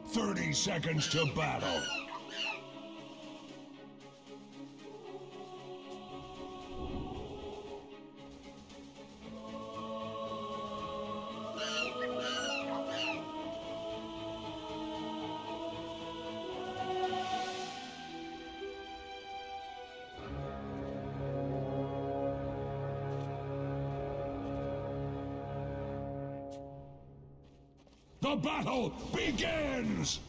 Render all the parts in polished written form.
30 seconds to battle. The battle begins!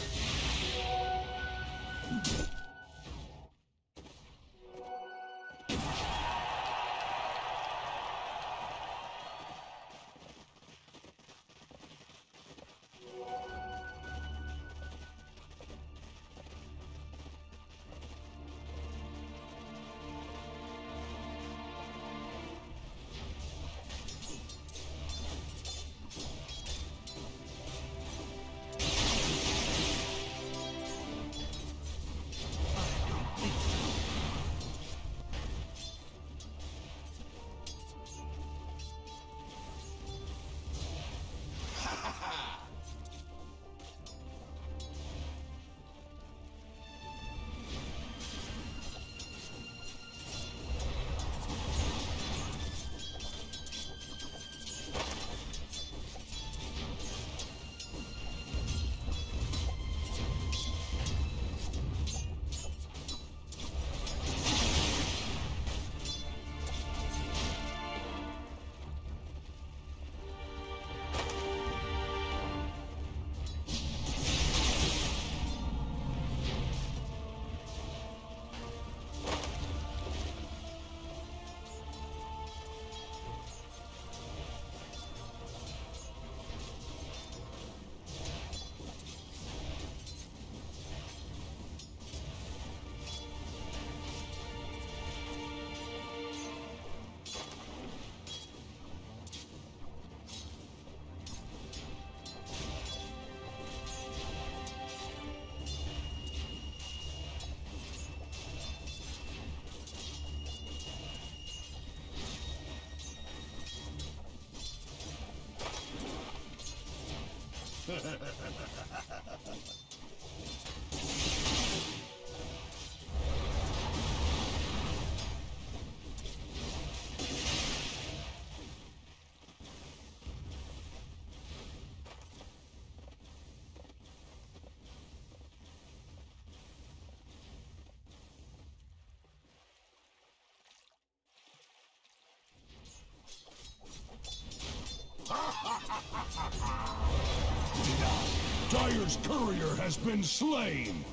Dire's courier has been slain!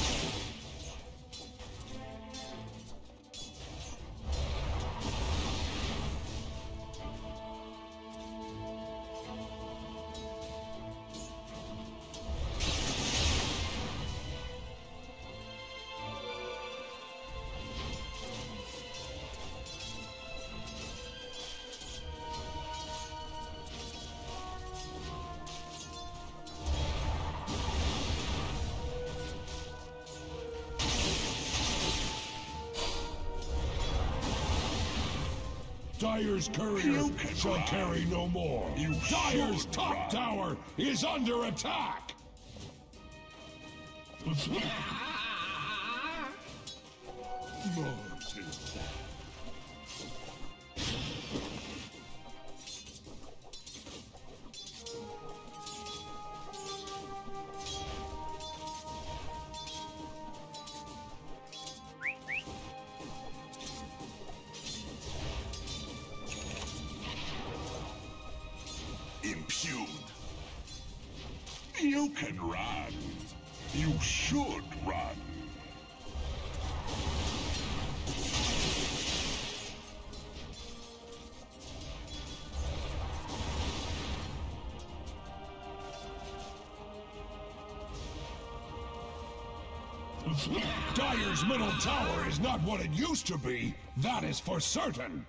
Dire's courier shall carry no more. Dire's top tower is under attack! Impugned. You can run. You should run. Dire's middle tower is not what it used to be. That is for certain.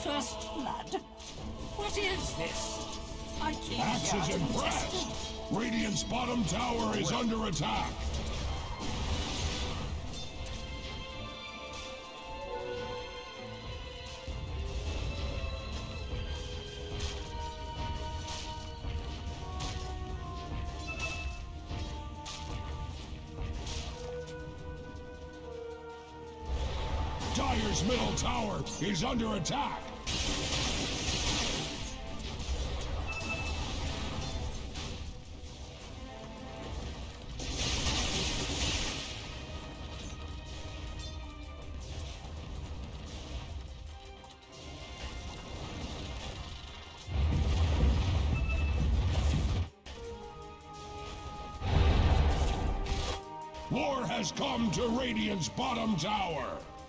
First blood? What is this? I came Axe here is to impressed. test it. Radiant's bottom tower is under attack. Dire's middle tower is under attack. War has come to Radiant's bottom tower.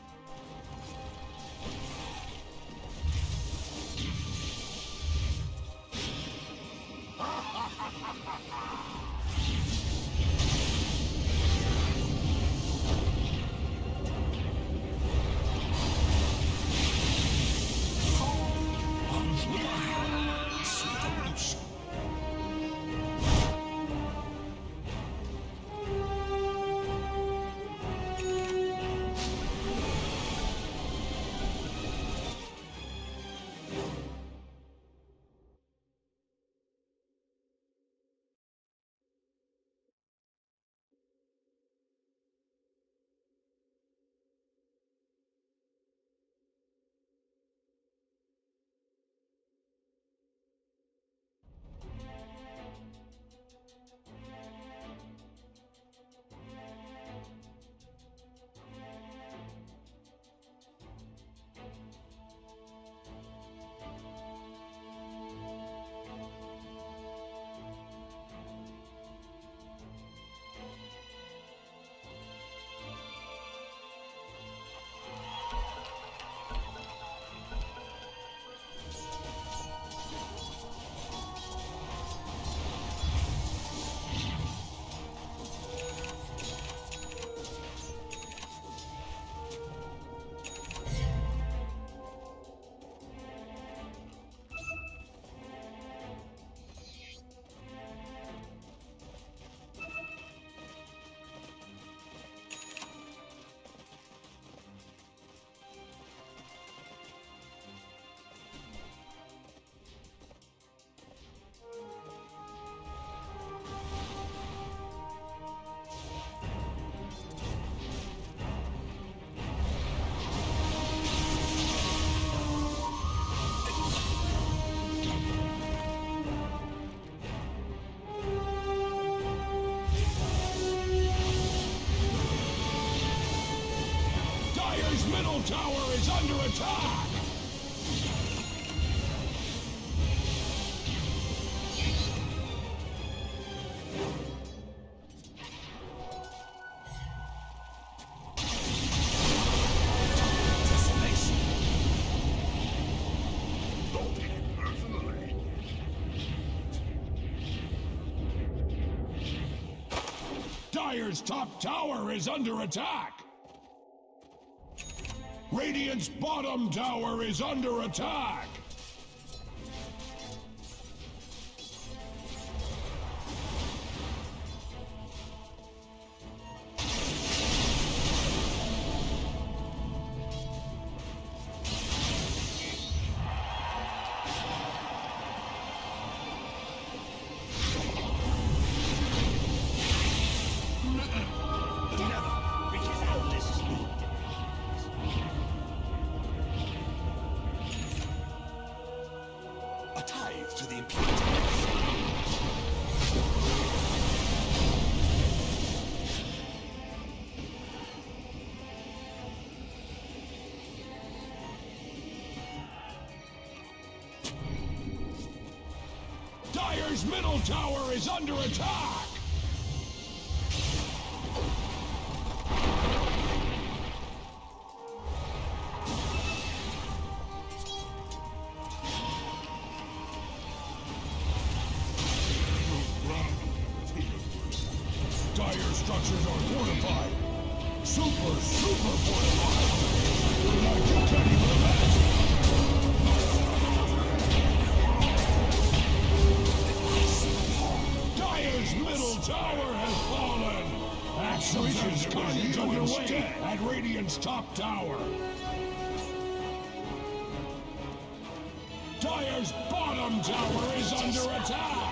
Middle tower is under attack! Dire's top tower is under attack! Radiant's bottom tower is under attack! To the impurity. Dire's middle tower is under attack! Dire's structures are fortified. Super fortified. Like you can't even imagine. Radiant's top tower. Dire's bottom tower is under attack.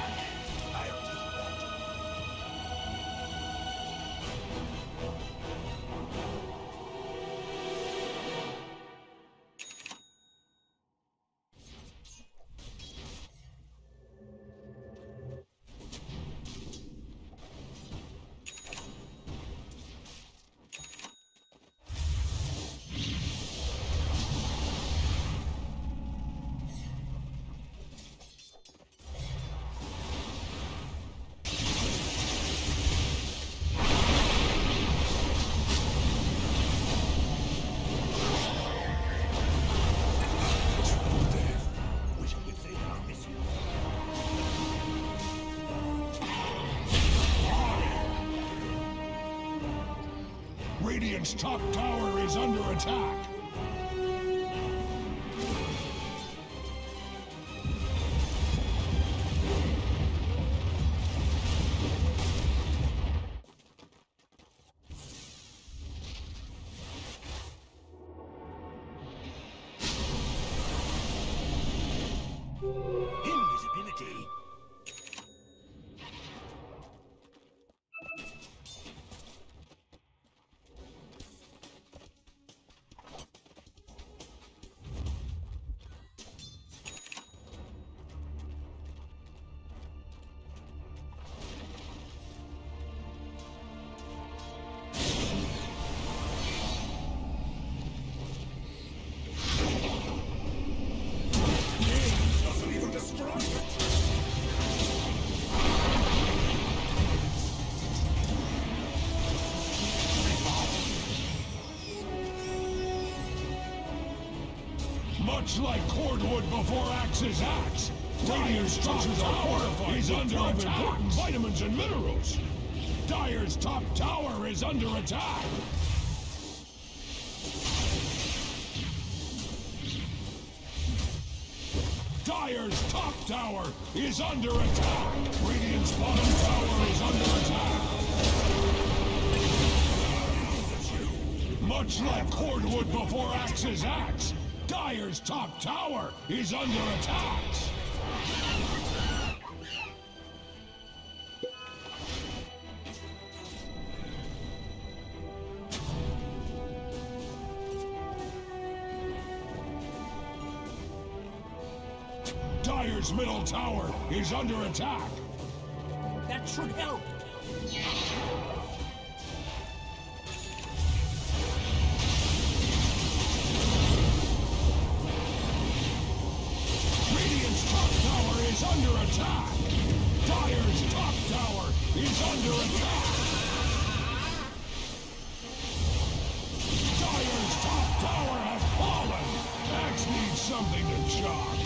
Radiant's top tower is under attack. Invisibility. Much like cordwood before axe's axe, Radiant's top tower is under attack. Vitamins and minerals. Dire's top tower is under attack. Dire's top tower is under attack. Radiant's bottom tower is under attack. Much like cordwood before axe's axe, Dire's top tower is under attack. Dire's middle tower is under attack. That should help. Radiant's top tower is under attack. Dire's top tower is under attack. Dire's top tower has fallen. Axe needs something to chop.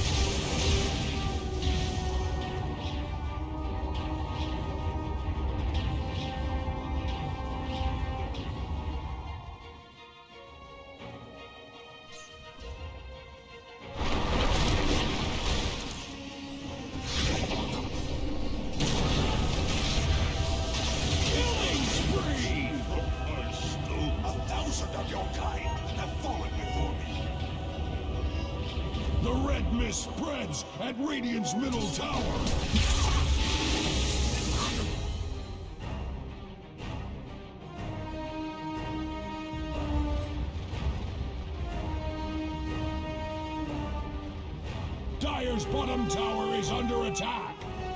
The red mist spreads at Radiant's middle tower. Dire's bottom tower is under attack.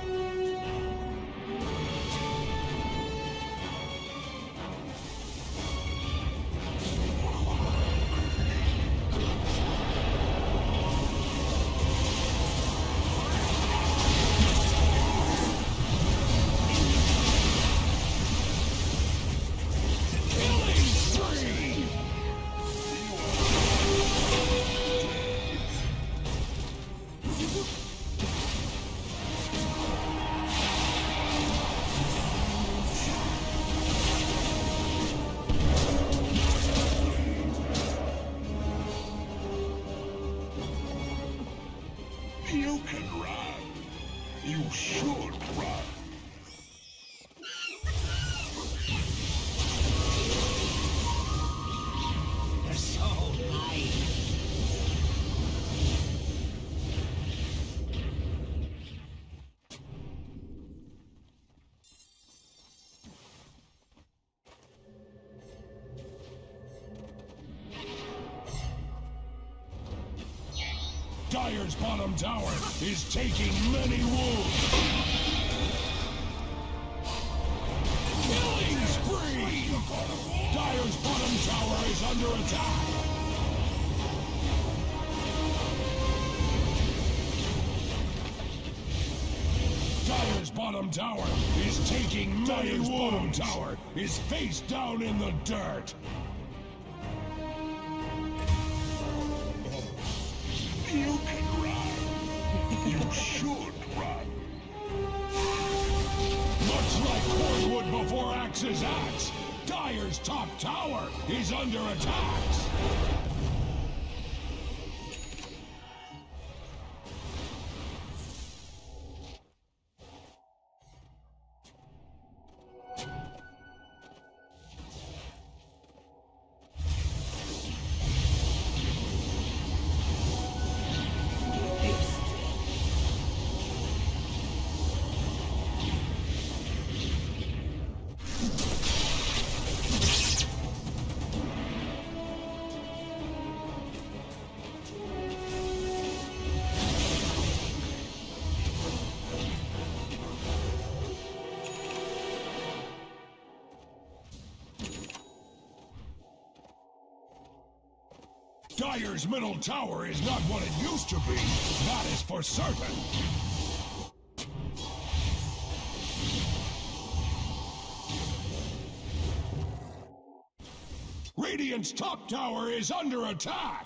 You can run. You should run. Dire's bottom tower is taking many wounds. Killing spree! Dire's bottom tower is under attack. Dire's bottom tower is taking many wounds. Dire's bottom tower is face down in the dirt. You can run. You should run. Much like cordwood before axe's axe, Dire's top tower is under attack. Dire's middle tower is not what it used to be. That is for certain. Radiant's top tower is under attack.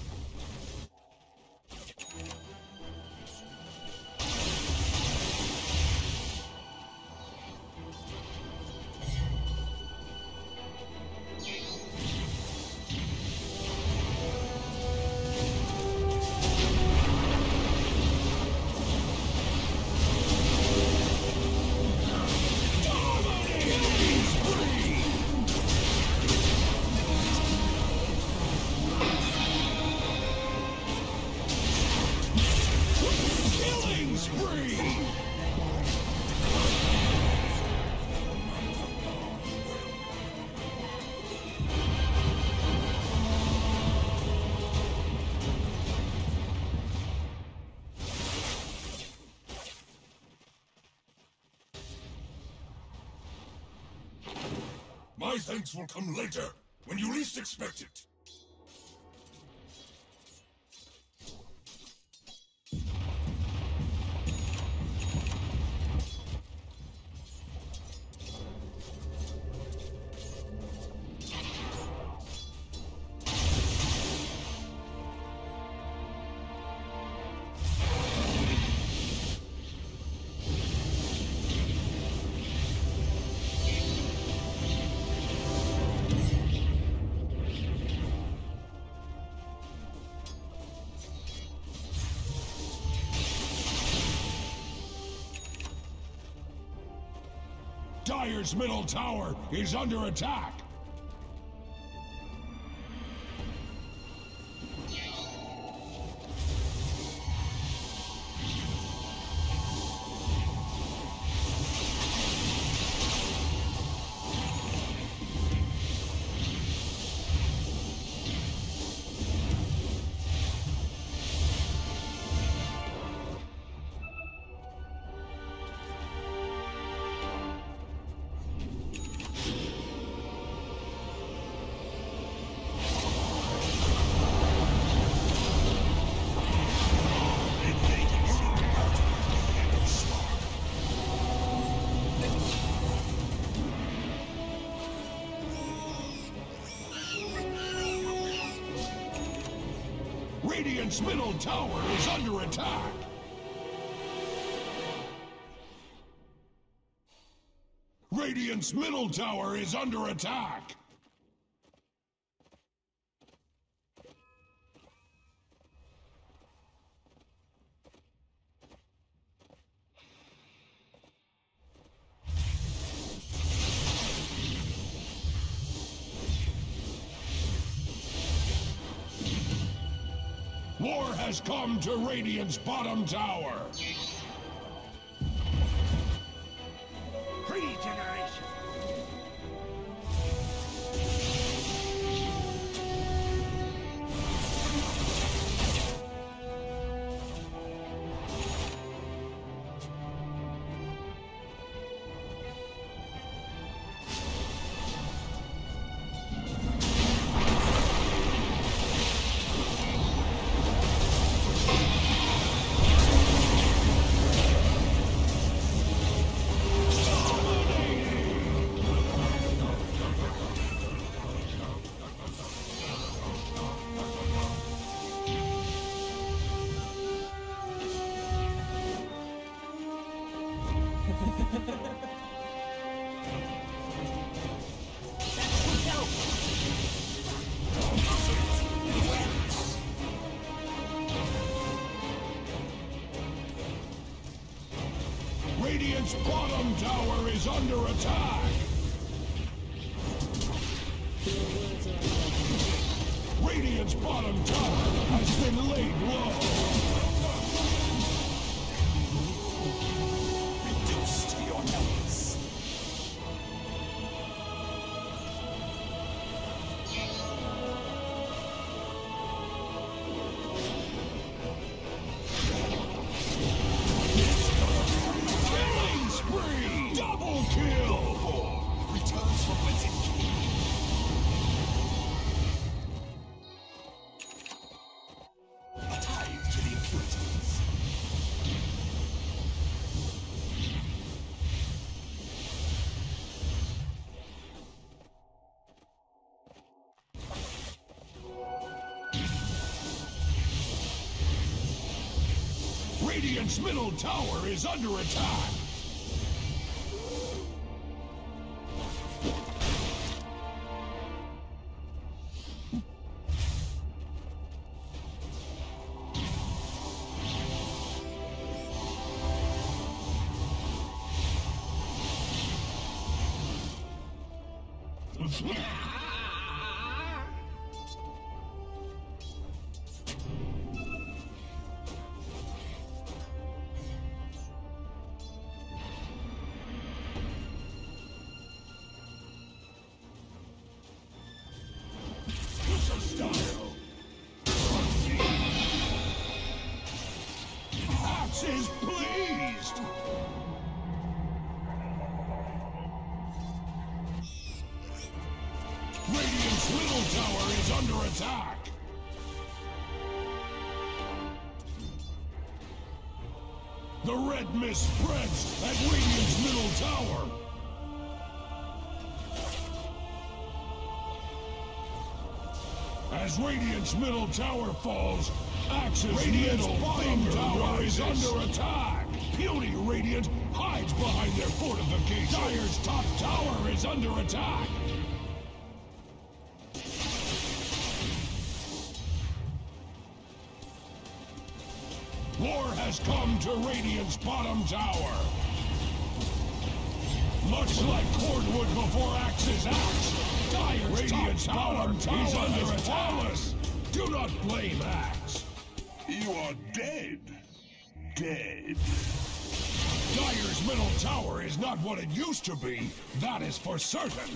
My thanks will come later, when you least expect it. Dire's middle tower is under attack. Radiant's middle tower is under attack. Radiant's middle tower is under attack. War has come to Radiant's bottom tower. Regeneration. Radiant's bottom tower is under attack! Radiant's bottom tower has been laid low! Reduced to your elements. Killing spree! Double kill! Returns from whence it came. A tithe to the impurities. Radiant's middle tower is under attack! Axe is pleased! Radiant's middle tower is under attack! The red mist spreads at Radiant's middle tower! As Radiant's middle tower falls, Axe's middle bottom tower is under attack! Puny Radiant hides behind their fortification! Dire's top tower is under attack! War has come to Radiant's bottom tower! Much like cordwood before Axe's axe, Dire's Radiant's bottom tower is under attack! Do not blame Axe! You are dead. Dead. Dire's middle tower is not what it used to be, that is for certain!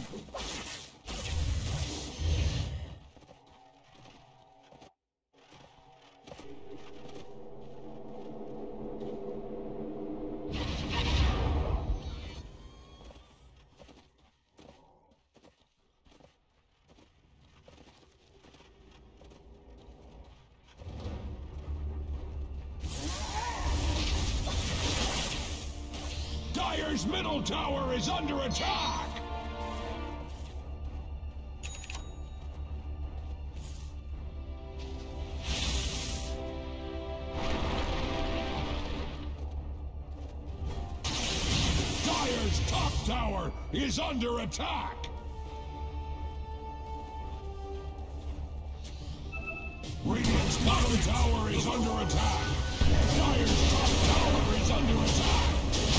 Dire's middle tower is under attack! Dire's top tower is under attack! Radiant's bottom tower is under attack! Dire's top tower is under attack!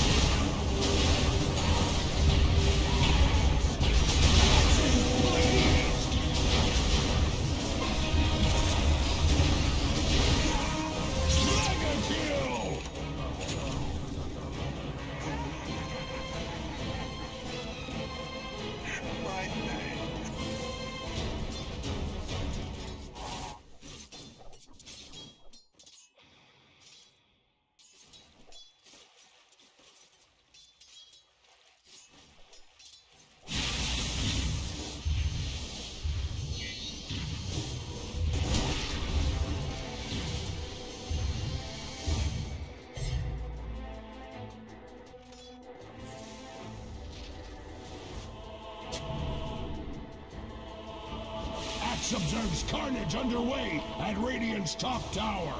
Axe observes carnage underway at Radiant's top tower.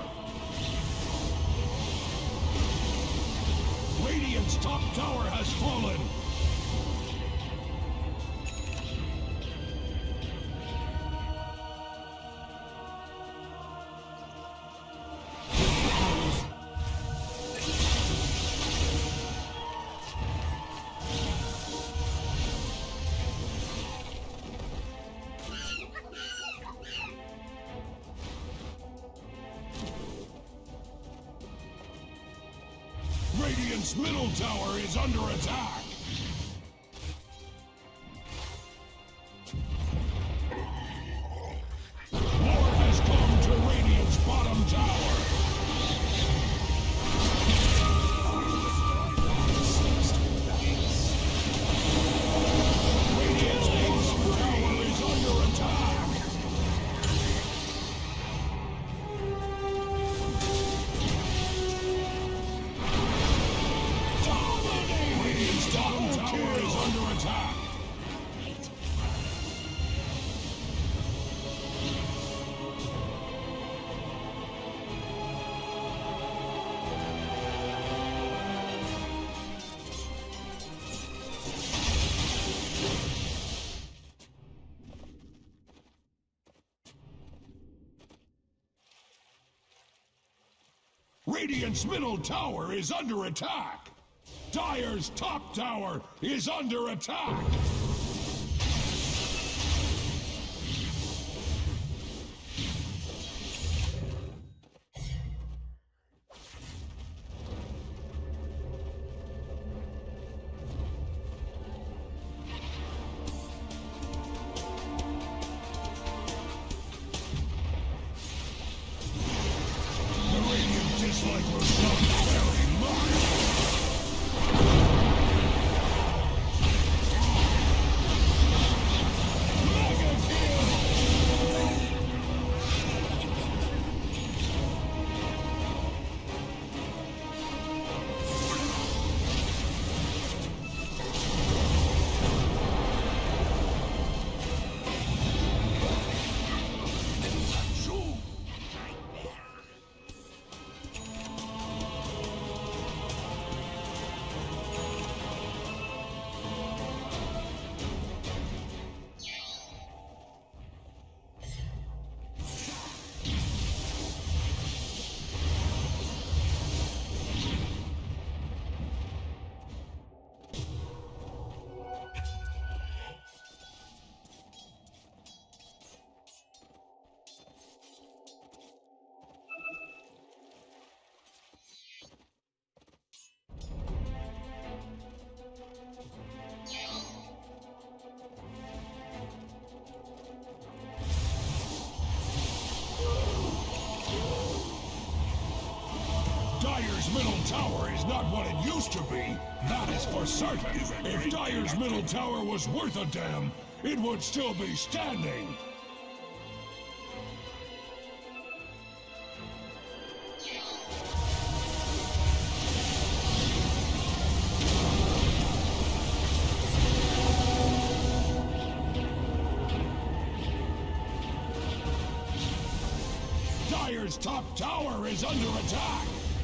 Radiant's top tower has fallen. Radiant's middle tower is under attack. War has come to Radiant's bottom tower. Radiant's base tower is under attack. Dominating! Radiant's bottom tower is under attack. Radiant's middle tower is under attack! Dire's top tower is under attack! Dislike was not very much. Mega kill! Dire's middle tower is not what it used to be. That is for certain. If Dire's middle tower was worth a damn, it would still be standing. Dire's top tower is under attack.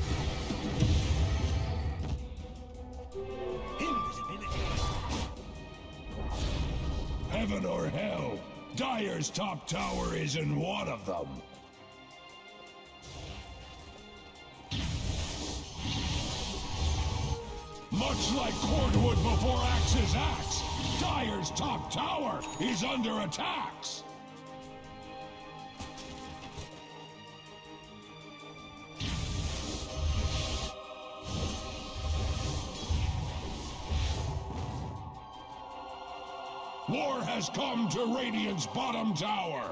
Heaven or hell, Dire's top tower is in one of them. Much like cordwood before Axe's axe, Dire's top tower is under attacks. War has come to Radiant's bottom tower!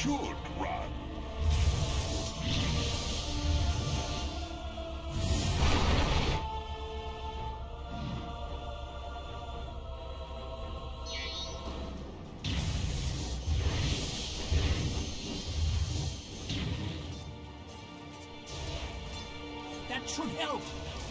should run. That should help.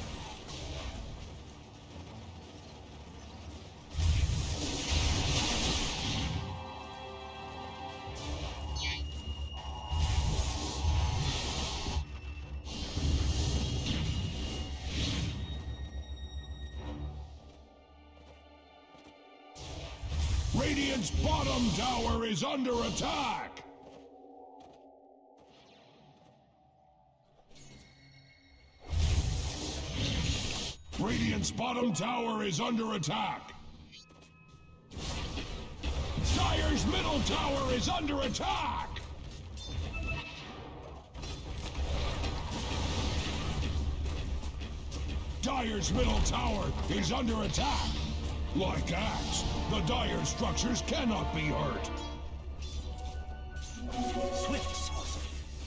Radiant's bottom tower is under attack! Radiant's bottom tower is under attack! Dire's middle tower is under attack! Dire's middle tower is under attack! Like Axe, the Dire structures cannot be hurt! Swift sorcery.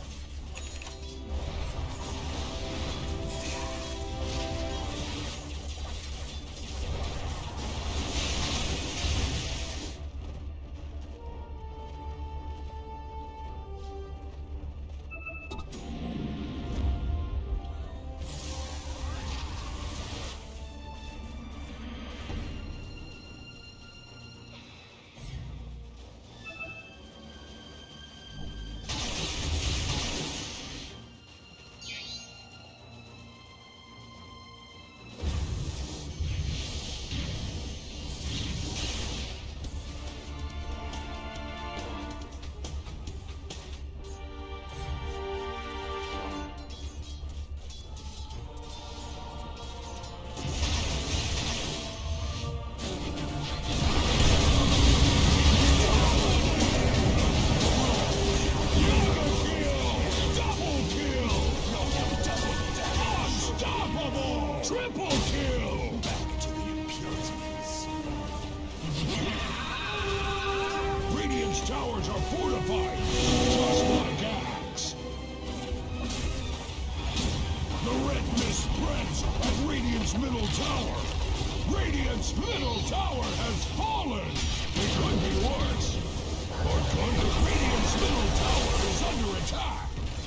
Triple kill! Back to the impurities. Radiant's towers are fortified, just like Axe. The red mist spreads at Radiant's middle tower. Radiant's middle tower has fallen. It could be worse. Or could it? Radiant's middle tower is under attack.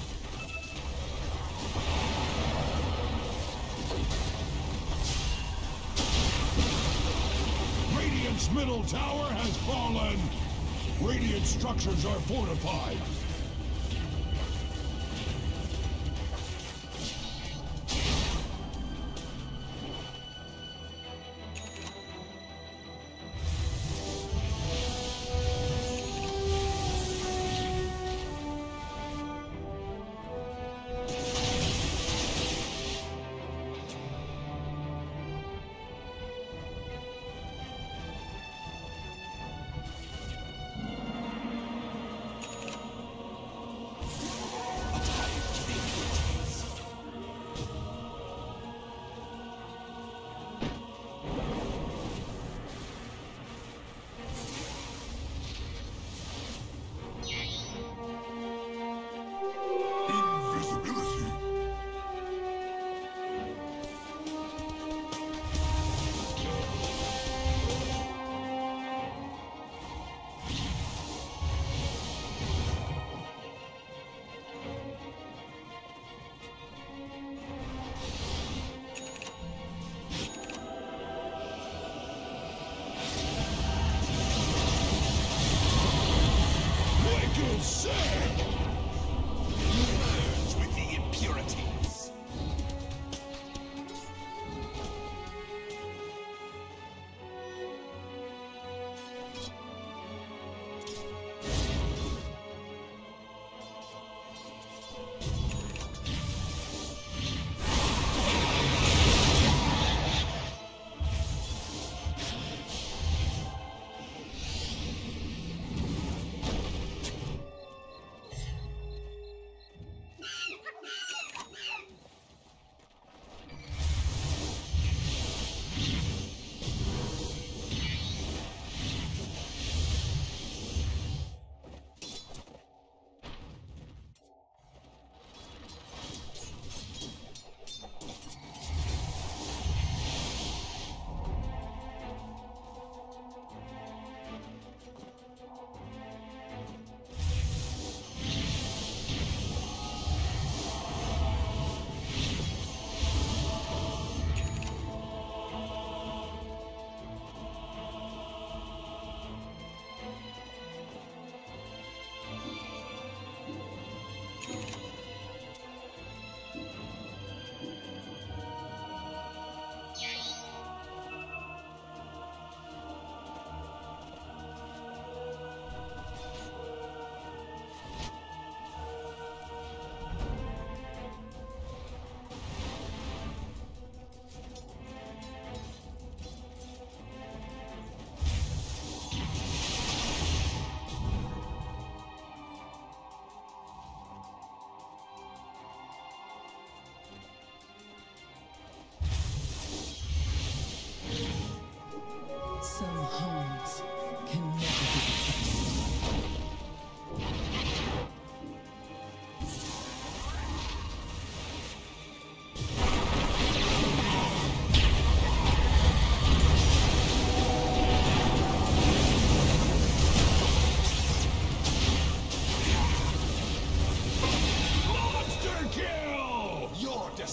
Radiant's middle tower has fallen! Radiant structures are fortified!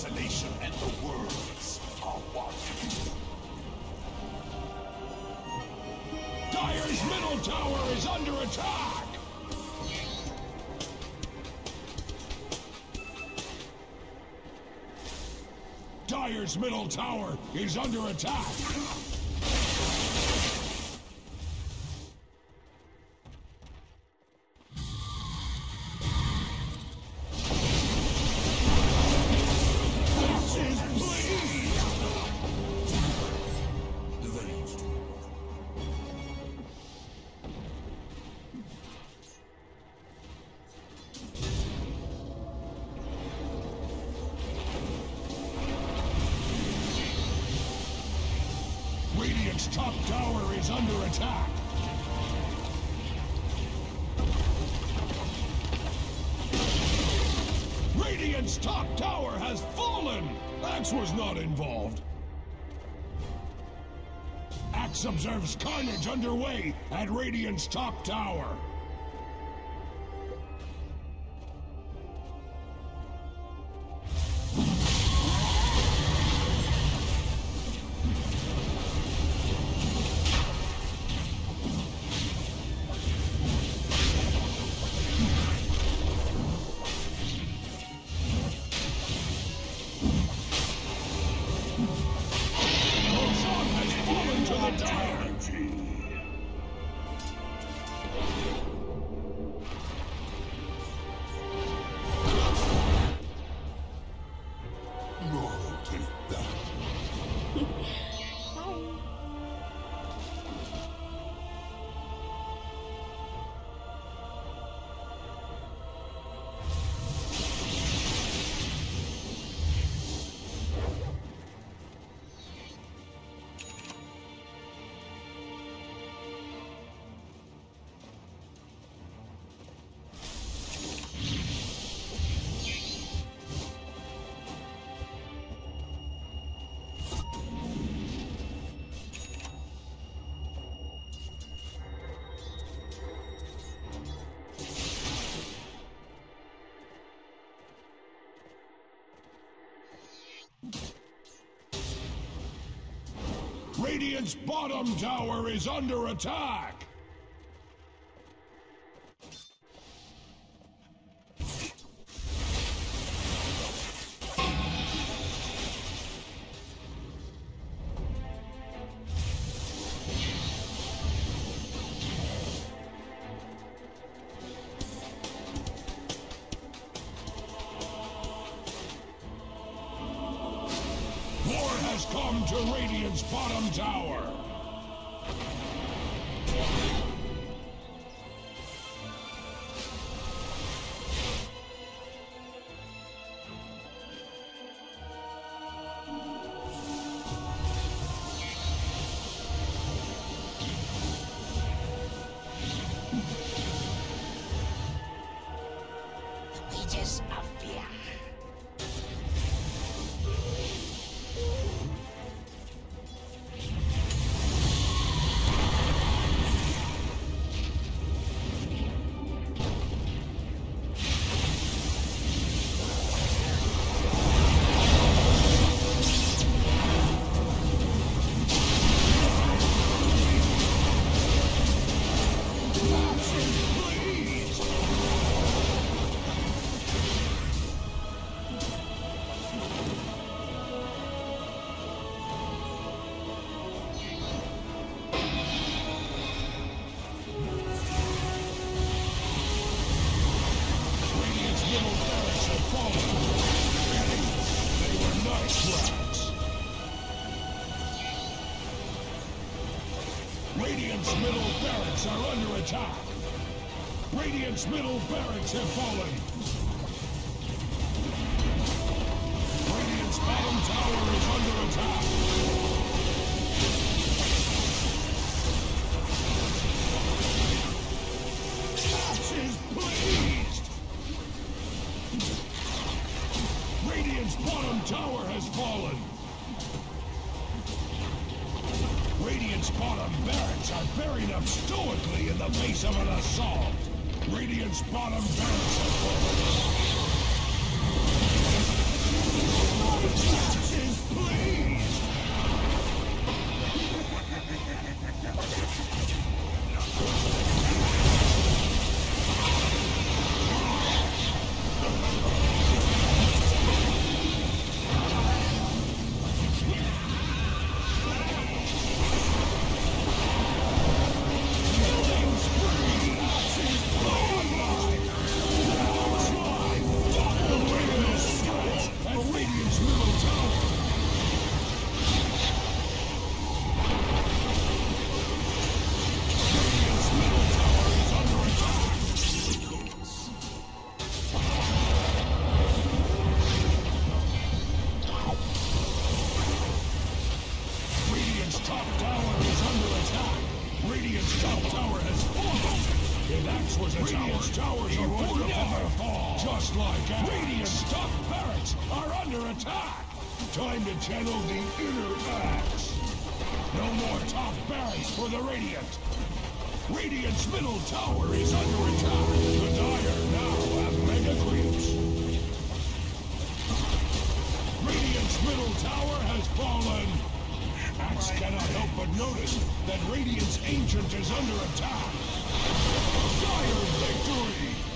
isolation and the worlds are one. Dire's middle tower is under attack! Dire's middle tower is under attack! Radiant's top tower is under attack. Radiant's top tower has fallen! Axe was not involved. Axe observes carnage underway at Radiant's top tower. Radiant's bottom tower is under attack! Has come to Radiant's bottom tower. Ages of fear. Radiant's middle barracks are under attack. Radiant's middle barracks have fallen. Radiant's bottom tower is under attack. Axe is pleased. Radiant's bottom tower has fallen. Radiant's bottom barracks are buried up stoically in the face of an assault. Radiant's bottom barracks have fallen. This was a Radiant's towers are fortified. Fall. Just like Axe. Radiant's top barracks are under attack. Time to channel the inner Axe. No more top barracks for the Radiant. Radiant's middle tower is under attack. The Dire now have mega creeps. Radiant's middle tower has fallen. Axe cannot help but notice that Radiant's Ancient is under attack. Dire victory!